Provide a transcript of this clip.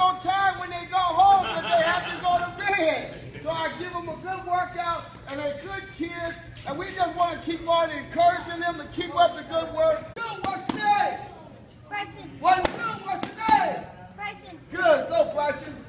so tired when they go home that they have to go to bed. So I give them a good workout, and they're good kids, and we just want to keep on encouraging them to keep up the good work. Good, what's your name? Bryson. What's your name? Bryson. Good, go Bryson.